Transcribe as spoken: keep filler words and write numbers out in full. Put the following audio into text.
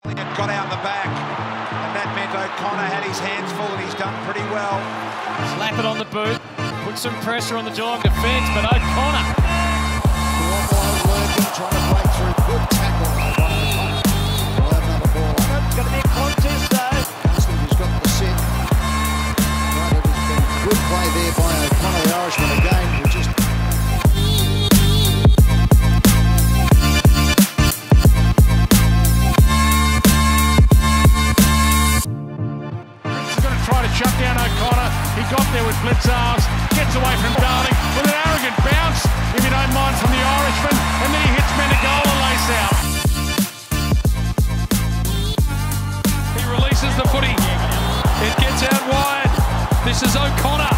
Got out the back, and that meant O'Connor had his hands full, and he's done pretty well. Slap it on the boot, put some pressure on the Geelong defence, but O'Connor. Working, trying to break through. Good tackle by O'Connor. We'll have another ball. It's going to be a contest though. Aston has got the set. Right, it has been good play there by O'Connor, the Irishman again. We just try to shut down O'Connor. He got there with Blitzars, gets away from Darling with an arrogant bounce, if you don't mind, from the Irishman, and then he hits Menegola lace out. He releases the footy. It gets out wide. This is O'Connor.